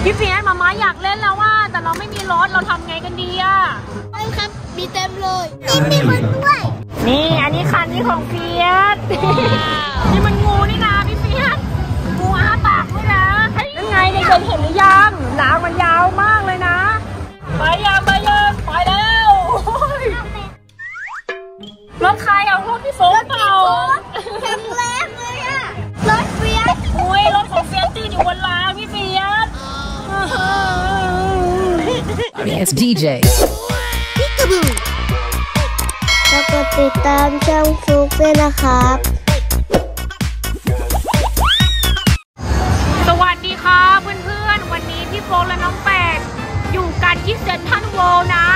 พี่เฟียสมาอยากเล่นแล้วว่าแต่เราไม่มีรถเราทำไงกันดีอ่ะใช่ครับมีเต็มเลยมีคนด้วยนี่อันนี้คันนี้ของเฟียสนี่มันงูนี่นะพี่เฟียสงูอ้าปากด้วยนะยังไงเด็กๆเห็นหรือยังหางมันยาวมากเลยนะไปยังไปแล้วรถใครเอารถพี่โฟกเปล่าแข็งแรงเลยอะรถเฟียสอุ้ยรถของเฟียสตีอยู่บนรางพี่เฟียส Yes, DJ. แล้วก็ติดตามช่องฟุกด้วยนะครับสวัสดีค่ะเพื่อนๆวันนี้พี่โฟกและน้องแปดอยู่กันที่เซ็นทรัลเวิลด์นะ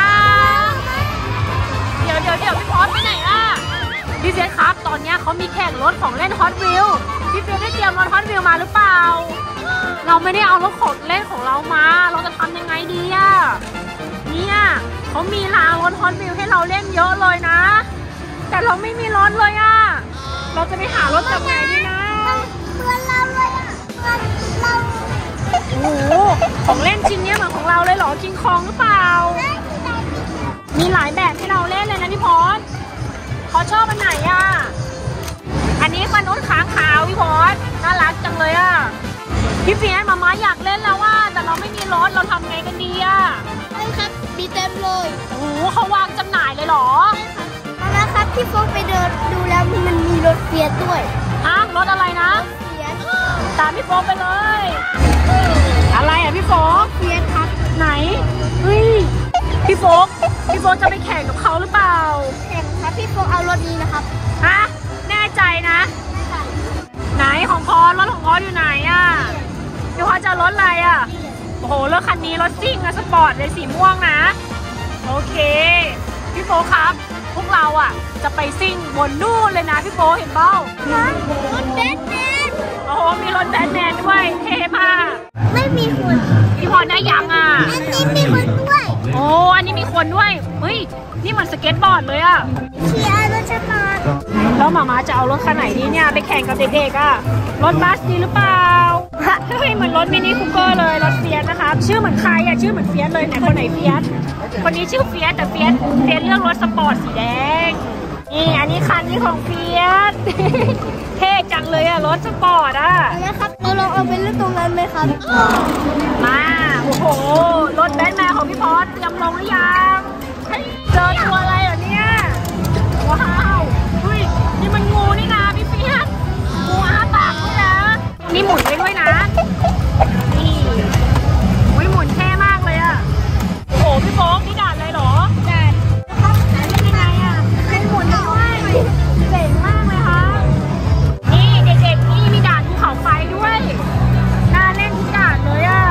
เดี๋ยวพี่พอสไปไหนอ่ะพี่เฟียสครับตอนนี้เขามีแข่งรถของเล่นฮอตวิลพี่เฟียสได้เตรียมรถฮอตวิลมาหรือเปล่าเราไม่ได้เอารถของเล่นของเรามาเราจะทำยังไงดีอ่ะเนี่ยเขามีรางรถฮอตวิลให้เราเล่นเยอะเลยนะแต่เราไม่มีรถเลยอ่ะเราจะไปหารถจากไหนดีนะเพื่อนเราเลยอ่ะเพื่อนเราโอ้โหของเล่นชิ้นนี้เหมือนของเราเลยเหรอคิงคองหรือเปล่ามีหลายแบบให้เราเล่นเลยนะพี่พรเขาชอบอันไหนอ่ะอันนี้มนุษย์ค้างคาวพี่พรน่ารักจังเลยอ่ะพี่เฟียสมาอยากเล่นแล้วว่าแต่เราไม่มีรถเราทำไงกันดีอ่ะใช่ครับมีเต็มเลยโอ้โหเขาวางจำหน่ายเลยเหรอใช่ครับนะครับพี่โฟกไปเดินดูแล้วมันมีรถเฟียสด้วยฮะรถอะไรนะเฟียสตามพี่โฟกไปเลยอะไรอ่ะพี่โฟกเฟียสครับไหนเฮ้ยพี่โฟกจะไปแข่งกับเขาหรือเปล่าแข่งครับพี่โฟกเอารถนี้นะครับฮะแน่ใจนะไหนของพอรถของพออยู่ไหนอ่ะพี่พอจะรถอะไรอ่ะโอ้โหรถคันนี้รถซิ่งอะสปอร์ตเลยสีม่วงนะโอเคพี่โฟครับพวกเราอ่ะจะไปซิ่งบนนู่นเลยนะพี่โฟเห็นเปล่ารถแบทแมนโอ้โหมีรถแบทแมนด้วยเท่มากไม่มีคนพี่พอได้ยังอ่ะอันนี้มีคนด้วยโอ้อันนี้มีคนด้วยเฮ้ยนี่มันสเก็ตบอร์ดเลยอ่ะเชียร์รถสปอร์ตแล้วหมาจะเอารถคันไหนดีเนี่ยไปแข่งกับเด็กๆอ่ะรถบัสดีหรือเปล่าเฮ้ยเหมือนรถมินิคูเปอร์เลยรถเฟียสนะคะชื่อเหมือนใครอ่ะชื่อเหมือนเฟียสเลยไหนคนไหนเฟียสคนนี้ชื่อเฟียสแต่เฟียสเลือกรถสปอร์ตสีแดงนี่อันนี้คันนี้ของเฟียสเท่จังเลยอ่ะรถสปอร์ตอ่ะนะครับเราลองเอาไปเล่นตรงนั้นไหมครับมาโอ้โหรถแบทแมนของพี่พอสเตรียมลงหรือยังเจอตัวอะไรเหรอเนี่ยว้าวเฮ้ยนี่มันงูนี่นะพี่เฟียสงูอ้าปากด้วยนะนี่หมุนไปด้วยนะนี่อุ้ยหมุนเท่มากเลยอ่ะโอ้โหพี่โฟกนี่ด่านเลยเหรอด่านเป็นยังไงอ่ะเป็นหมุนด้วยเจ๋งมากเลยค่ะนี่เด็กๆนี่มีด่านภูเขาไฟด้วยน่าเล่นทุกด่านเลยอ่ะ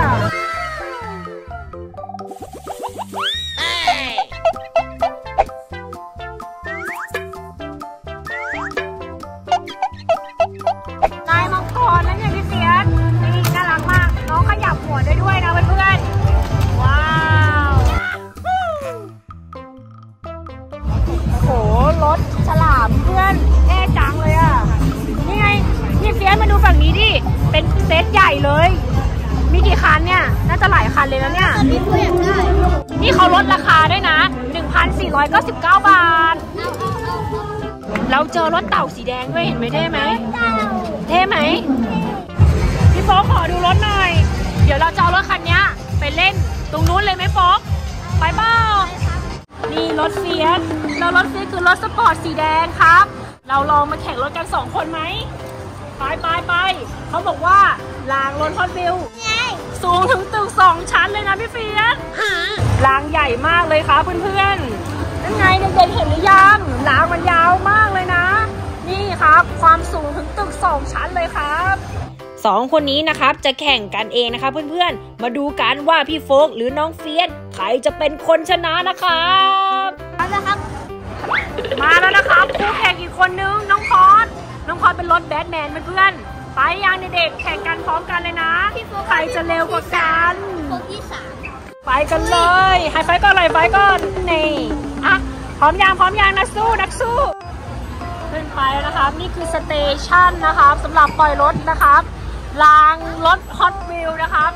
เป็นเซตใหญ่เลยมีกี่คันเนี่ยน่าจะหลายคันเลยนะเนี่ยนี่เขาลดราคาด้วยนะ 1,499 บาทเราเจอรถเต่าสีแดงด้วยเห็นไหมเท่ไหมเท่ไหมพี่โฟกขอดูรถหน่อยเดี๋ยวเราจะเอารถคันนี้ไปเล่นตรงนู้นเลยไหมโฟกไปเปล่านี่รถเฟียสแล้วรถเฟียสคือรถสปอร์ตสีแดงครับเราลองมาแข่งรถกัน2 คนไหมไปเขาบอกว่ารางรถฮอตวิลสูงถึงตึก2 ชั้นเลยนะพี่เฟียสรางใหญ่มากเลยครับเพื่อนๆนั่นไงเด็กๆเห็นหรือยังรางมันยาวมากเลยนะนี่ครับความสูงถึงตึก2 ชั้นเลยครับ2 คนนี้นะครับจะแข่งกันเองนะคะเพื่อนๆมาดูกันว่าพี่โฟกหรือน้องเฟียสใครจะเป็นคนชนะนะครับมาแล้วนะครับคู่แข่งอีกคนนึงน้องพอสเป็นรถแบทแมนเพื่อนๆไปยังเด็กๆแข่งกันพร้อมกันเลยนะใครจะเร็วกว่ากันไปกันเลยไฮไฟก่อนเลยไฟก่อนนี่อ่ะพร้อมยังนักสู้ขึ้นไปนะครับนี่คือสเตชันนะครับสำหรับปล่อยรถนะครับรางรถฮอตวิลนะครับ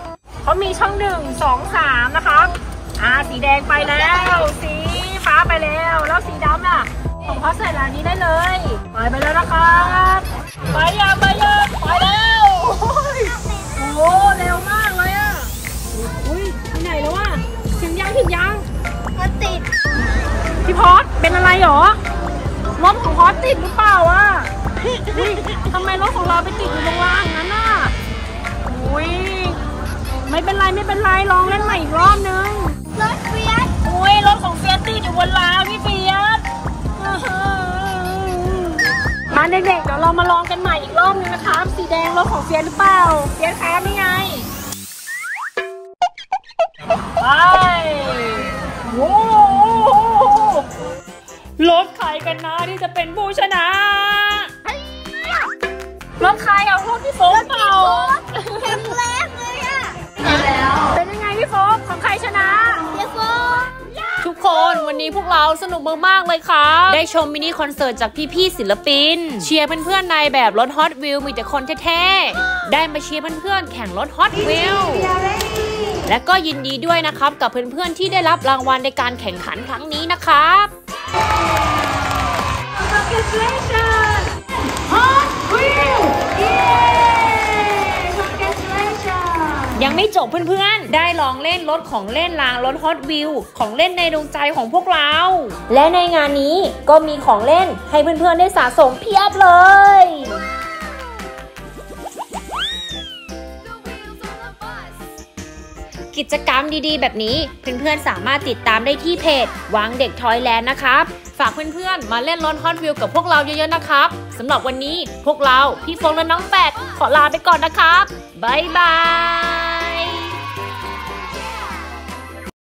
เขามีช่อง1 2 3นะครับสีแดงไปแล้วสีฟ้าไปแล้วแล้วสีดำอ่ะของเขาใส่ร้านนี้ได้เลยไปแล้วนะครับไปยังไปแล้วโอ้เร็วมากเลยอ่ะอุ้ยที่ไหนแล้วอ่ะถึงยังมันติดพี่พอสเป็นอะไรหรอรถของพอสติดหรือเปล่าอ่ะทำไมรถของเราไปติดอยู่ตรงล่างนั้นน่ะอุ้ยไม่เป็นไรลองเล่นใหม่อีกรอบนึงรถเฟียสอุ้ยรถของเฟียสติดอยู่บนรางพี่เฟียสมาเด็กๆเดี๋ยวเรามาลองกันใหม่อีกรอบนึงนะคะสีแดงรถของเฟียสหรือเปล่าเฟียสคะนี่ไงไปโอ้รถใครกันนะที่จะเป็นผู้ชนะรถใครเอารถพี่โฟกเปล่าแข็งแรงเลยอะเป็นยังไงพี่โฟกของใครชนะพี่โฟกทุกคนวันนี้พวกเราสนุกมากๆเลยครับได้ชมมินิคอนเสิร์ตจากพี่ๆศิลปินเชียร์เพื่อนๆในแบบรถฮอตวิวมีแต่คนแท้ๆได้มาเชียร์เพื่อนๆแข่งรถฮอตวิวและก็ยินดีด้วยนะครับกับเพื่อนๆที่ได้รับรางวัลในการแข่งขันครั้งนี้นะครับ Congratulations Hot Wheel ยังไม่จบเพื่อนๆได้ลองเล่นรถของเล่นรางรถฮอตวิวของเล่นในดวงใจของพวกเราและในงานนี้ก็มีของเล่นให้เพื่อนๆได้สะสมเพียบเลยกิจกรรมดีๆแบบนี้เพื่อนๆสามารถติดตามได้ที่เพจวางเด็กทอยแลนด์นะครับฝากเพื่อนๆมาเล่นรถฮอตวิวกับพวกเราเยอะๆนะครับสำหรับวันนี้พวกเราพี่โฟงและน้องแปดขอลาไปก่อนนะครับบ๊ายบาย